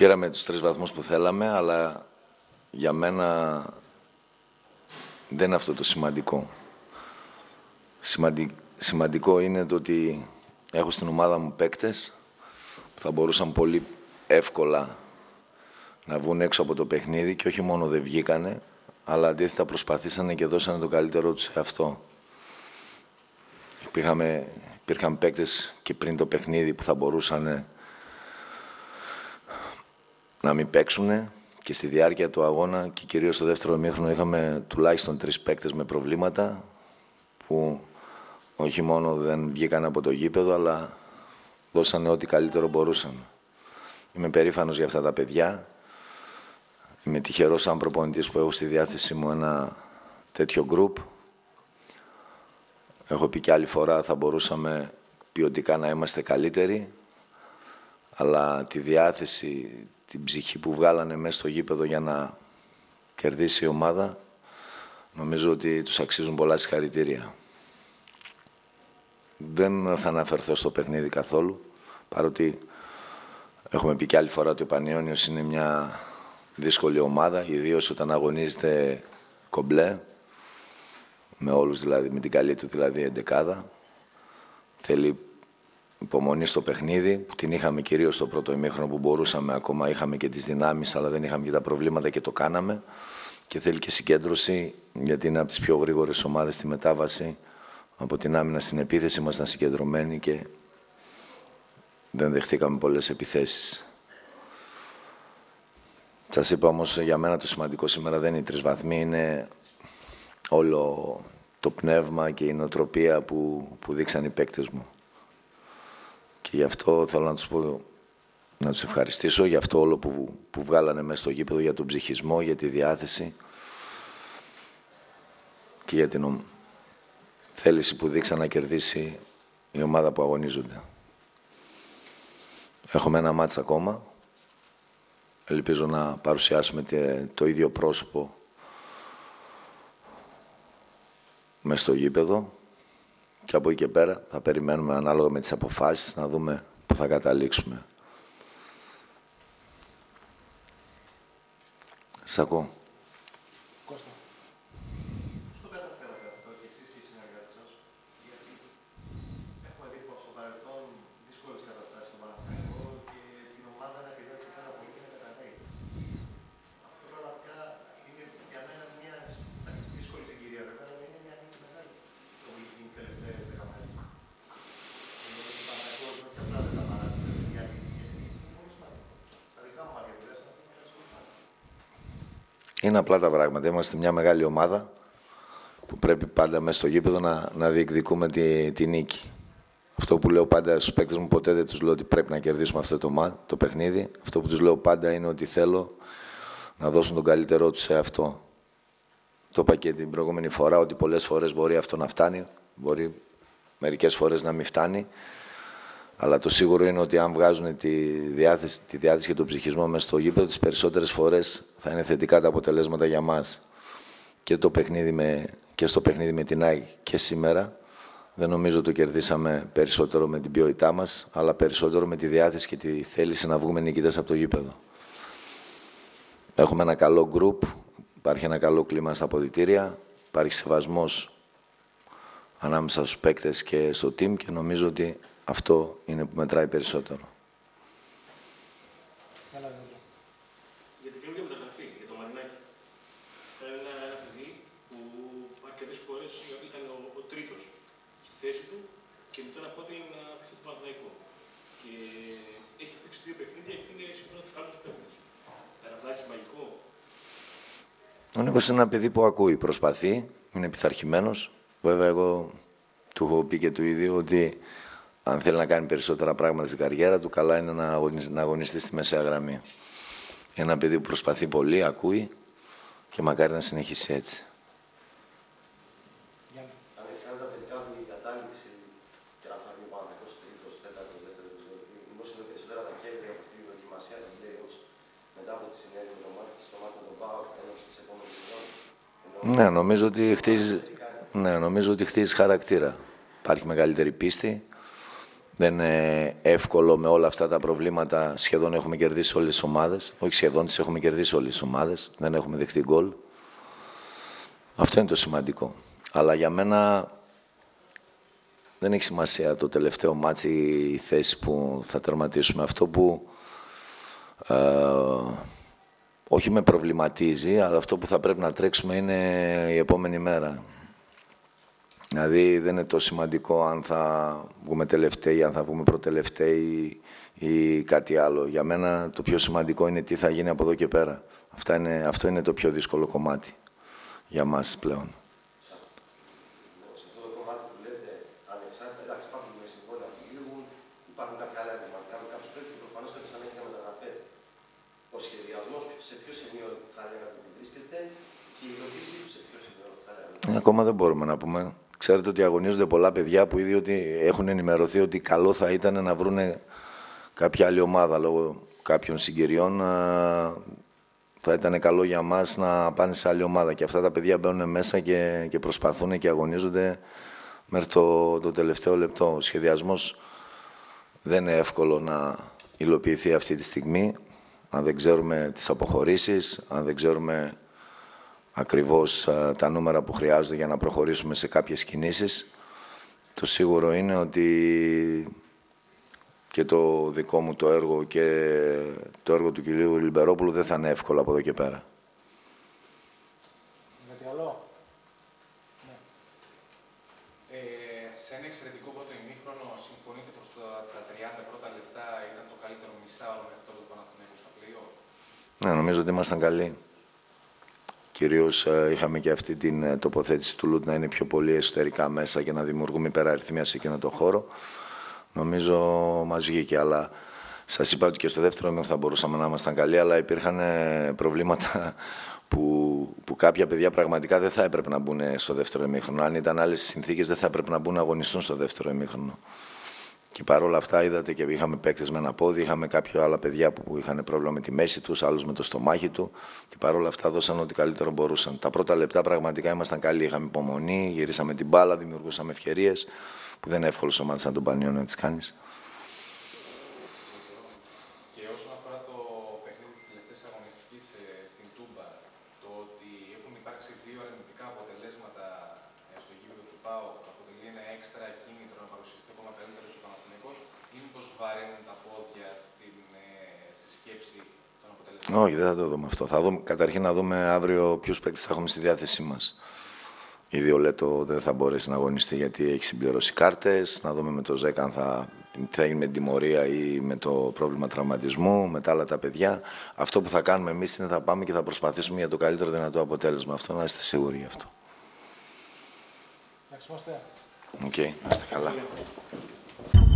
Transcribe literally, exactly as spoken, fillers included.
πήραμε τους τρεις βαθμούς που θέλαμε, αλλά για μένα δεν είναι αυτό το σημαντικό. Σημαντι... Σημαντικό είναι το ότι έχω στην ομάδα μου παίκτες που θα μπορούσαν πολύ εύκολα να βγουν έξω από το παιχνίδι και όχι μόνο δεν βγήκανε, αλλά αντίθετα προσπαθήσανε και δώσανε το καλύτερό τους σε αυτό. Υπήρχαμε, υπήρχαν παίκτες και πριν το παιχνίδι που θα μπορούσαν να μην παίξουν και στη διάρκεια του αγώνα και κυρίως στο δεύτερο ημίχρονο είχαμε τουλάχιστον τρεις παίκτες με προβλήματα που όχι μόνο δεν βγήκαν από το γήπεδο, αλλά δώσανε ό,τι καλύτερο μπορούσαν. Είμαι περήφανος για αυτά τα παιδιά. Είμαι τυχερός σαν προπονητής που έχω στη διάθεσή μου ένα τέτοιο γκρουπ. Έχω πει και άλλη φορά θα μπορούσαμε ποιοτικά να είμαστε καλύτεροι, αλλά τη διάθεση, την ψυχή που βγάλανε μέσα στο γήπεδο για να κερδίσει η ομάδα, νομίζω ότι τους αξίζουν πολλά συγχαρητήρια. Δεν θα αναφερθώ στο παιχνίδι καθόλου, παρότι έχουμε πει και άλλη φορά ότι ο Πανιώνιος είναι μια δύσκολη ομάδα, ιδίως όταν αγωνίζεται κομπλέ, με όλους δηλαδή, με την καλή του δηλαδή εντεκάδα. Θέλει υπομονή στο παιχνίδι, που την είχαμε κυρίως στο πρώτο ημίχρονο που μπορούσαμε, ακόμα είχαμε και τις δυνάμεις, αλλά δεν είχαμε και τα προβλήματα και το κάναμε. Και θέλει και συγκέντρωση, γιατί είναι από τις πιο γρήγορες ομάδες στη μετάβαση. Από την άμυνα στην επίθεση ήμασταν συγκεντρωμένοι και δεν δεχτήκαμε πολλές επιθέσεις. Σας είπα όμως, για μένα το σημαντικό σήμερα δεν είναι οι τρεις βαθμοί, είναι όλο το πνεύμα και η νοοτροπία που, που δείξαν οι παίκτες μου. Και γι' αυτό θέλω να τους πω, να τους ευχαριστήσω για αυτό όλο που, που βγάλανε μέσα στο γήπεδο, για τον ψυχισμό, για τη διάθεση και για την θέληση που δείξαν να κερδίσει η ομάδα που αγωνίζονται. Έχουμε ένα μάτς ακόμα. Ελπίζω να παρουσιάσουμε το ίδιο πρόσωπο μες στο γήπεδο και από εκεί και πέρα θα περιμένουμε ανάλογα με τις αποφάσεις να δούμε που θα καταλήξουμε. Σας ακούω. Κώστα, πώς το καταφέρατε αυτό και εσείς και οι συνεργάτες σας? Γιατί έχουμε δει πως στο παρελθόν δύσκολες καταστάσεις στον Παναθηναϊκό και την ομάδα να χρειάζεται πάρα πολύ και να καταραίει. Αυτό πραγματικά είναι για μένα μια δύσκολη συγκυρία, βέβαια, αλλά είναι μια νίκη μεγάλη το που έχει γίνει τελευταίες δέκα μέρες. Ο Παναθηναϊκός όχι απλά δεν τα παράτησε, δεν διαλύθηκε, είναι πολύ σημαντικό. Στα δικά μου μάτια τουλάχιστον αυτό είναι πολύ σημαντικό. Είναι απλά τα πράγματα. Είμαστε μια μεγάλη ομάδα που πρέπει πάντα μέσα στο γήπεδο να, να διεκδικούμε τη, τη νίκη. Αυτό που λέω πάντα στους παίκτες μου, ποτέ δεν τους λέω ότι πρέπει να κερδίσουμε αυτό το, το παιχνίδι. Αυτό που τους λέω πάντα είναι ότι θέλω να δώσουν τον καλύτερό τους σε αυτό. Το είπα και την προηγούμενη φορά, ότι πολλές φορές μπορεί αυτό να φτάνει, μπορεί μερικές φορές να μην φτάνει. Αλλά το σίγουρο είναι ότι αν βγάζουν τη διάθεση, τη διάθεση και τον ψυχισμό μέσα στο γήπεδο, τις περισσότερες φορές θα είναι θετικά τα αποτελέσματα για μας. Και, το παιχνίδι με, και στο παιχνίδι με την ΑΕΚ και σήμερα, δεν νομίζω ότι το κερδίσαμε περισσότερο με την ποιότητά μας, αλλά περισσότερο με τη διάθεση και τη θέληση να βγούμε νικητές από το γήπεδο. Έχουμε ένα καλό γκρουπ, υπάρχει ένα καλό κλίμα στα αποδυτήρια, υπάρχει σεβασμός ανάμεσα στους παίκτες και στο team και νομίζω ότι αυτό είναι που μετράει περισσότερο. Για την καινούργια μεταγραφή, για το Μαρινάκη. Ήταν ένα, ένα παιδί που αρκετές φορές ήταν ο, ο τρίτος στη θέση του και μετά να πω να φύγει το Παναθηναϊκό. Και έχει παίξει δύο παιχνίδια και είναι σύμφωνα τους καλούς παίκτες. Καραβδάκι μαγικό. Ο Νίκος είναι ένα παιδί που ακούει, προσπαθεί, είναι πειθαρχημένος. Βέβαια, εγώ του έχω πει και του ίδιου ότι αν θέλει να κάνει περισσότερα πράγματα στην καριέρα του, καλά είναι να αγωνιστεί, να αγωνιστεί στη μεσαία γραμμή. Είναι ένα παιδί που προσπαθεί πολύ, ακούει και μακάρι να συνεχίσει έτσι. Αλεξάνδρα, τελικά η κατάληξη και να φανεί ο Παναθηναϊκός τρίτος, τέταρτος, δεύτερος, μήπως είναι περισσότερα τα κέρδη από τη δοκιμασία των play-offs μετά από τη συνέχεια με το μάτι της στο μάτι με τον ΠΑΟΚ έναντι της επόμενης σεζόν? Ναι, νομίζω ότι χτίζει, ναι, νομίζω ότι χτίζει χαρακτήρα. Υπάρχει μεγαλύτερη πίστη. Δεν είναι εύκολο με όλα αυτά τα προβλήματα. Σχεδόν έχουμε κερδίσει όλες τις ομάδες. Όχι σχεδόν, τις έχουμε κερδίσει όλες τις ομάδες. Δεν έχουμε δεχτεί γκολ. Αυτό είναι το σημαντικό. Αλλά για μένα δεν έχει σημασία το τελευταίο μάτσι, η θέση που θα τερματίσουμε. Αυτό που ε, όχι με προβληματίζει, αλλά αυτό που θα πρέπει να τρέξουμε είναι η επόμενη μέρα. Δηλαδή δεν είναι το σημαντικό αν θα βγούμε τελευταίοι, αν θα βγούμε προτελευταίοι ή κάτι άλλο. Για μένα το πιο σημαντικό είναι τι θα γίνει από εδώ και πέρα. Αυτά είναι, αυτό είναι το πιο δύσκολο κομμάτι για μας πλέον. Σε αυτό το κομμάτι που λέτε, ανεξάρτητα, εντάξει, υπάρχουν με συμβόλαια που λήγουν, υπάρχουν κάποια άλλα ερωτηματικά με κάποιους παίκτες και προφανώς κάποιος ανέχει για μεταγραφές. Ο σχεδιασμός σε ποιο σημείο θα λέγατε ότι βρίσκεται και η υλοποίησή του σε ποιο σημείο θα λέγατε? Ακόμα δεν μπορούμε να πούμε. Ξέρετε ότι αγωνίζονται πολλά παιδιά που ήδη ότι έχουν ενημερωθεί ότι καλό θα ήταν να βρουν κάποια άλλη ομάδα λόγω κάποιων συγκυριών. Θα ήταν καλό για μας να πάνε σε άλλη ομάδα. Και αυτά τα παιδιά μπαίνουν μέσα και, και προσπαθούν και αγωνίζονται μέχρι το, το τελευταίο λεπτό. Ο σχεδιασμός δεν είναι εύκολο να υλοποιηθεί αυτή τη στιγμή, αν δεν ξέρουμε τις αποχωρήσεις, αν δεν ξέρουμε ακριβώς α, τα νούμερα που χρειάζονται για να προχωρήσουμε σε κάποιες κινήσεις. Το σίγουρο είναι ότι και το δικό μου το έργο και το έργο του κυρίου Λιμπερόπουλου δεν θα είναι εύκολο από εδώ και πέρα. Κάτι άλλο? Ναι. Ε, σε ένα εξαιρετικό πρώτο ημίχρονο, συμφωνείτε πως τα, τα τριάντα πρώτα λεπτά ήταν το καλύτερο μισάωρο μέχρι τώρα του Παναθηναϊκού στα πλοίο? Ναι, νομίζω ότι ήμασταν καλοί. Κυρίως ε, είχαμε και αυτή την ε, τοποθέτηση του Λουτ να είναι πιο πολύ εσωτερικά μέσα και να δημιουργούμε υπεραριθμία σε εκείνο το χώρο. Νομίζω μας βγήκε, αλλά σας είπα ότι και στο δεύτερο ημίχρονο θα μπορούσαμε να ήμασταν καλοί, αλλά υπήρχαν ε, προβλήματα που, που κάποια παιδιά πραγματικά δεν θα έπρεπε να μπουν στο δεύτερο ημίχρονο. Αν ήταν άλλες συνθήκες δεν θα έπρεπε να μπουν να αγωνιστούν στο δεύτερο ημίχρονο. Και παρόλα αυτά είδατε και είχαμε παίκτες με ένα πόδι, είχαμε κάποια άλλα παιδιά που είχαν πρόβλημα με τη μέση τους, άλλους με το στομάχι του και παρόλα αυτά δώσαν ό,τι καλύτερο μπορούσαν. Τα πρώτα λεπτά πραγματικά ήμασταν καλοί, είχαμε υπομονή, γυρίσαμε την μπάλα, δημιουργούσαμε ευκαιρίες που δεν είναι εύκολο σε ομάδες σαν τον Πανιόνιο να τις κάνεις. Και όσον αφορά το παιχνίδι της τελευταίας αγωνιστικής στην Τούμπα, το ότι έχουν υπάρξει δύο αρνητικά αποτελέσματα στο γήπεδο του ΠΑΟΚ αποτελεί ένα έξτρα κίνητρο να παρουσιαστεί ακόμα καλύτερος ο Παναθηναϊκός ή μήπως βαραίνουν τα πόδια στην, στη σκέψη των αποτελεσμάτων? Όχι, δεν θα το δούμε αυτό. Θα δούμε, καταρχήν να δούμε αύριο ποιους παίκτες θα έχουμε στη διάθεσή μας. Ήδη ο Λέτο δεν θα μπορέσει να αγωνιστεί γιατί έχει συμπληρώσει κάρτες. Να δούμε με το Ζέκα αν θα, θα γίνει με την τιμωρία ή με το πρόβλημα τραυματισμού, με τα άλλα τα παιδιά. Αυτό που θα κάνουμε εμείς είναι θα πάμε και θα προσπαθήσουμε για το καλύτερο δυνατό αποτέλεσμα. Αυτό να είστε σίγουροι γι' αυτό. Εντάξει, είμαστε. Οκ, okay, να είστε καλά.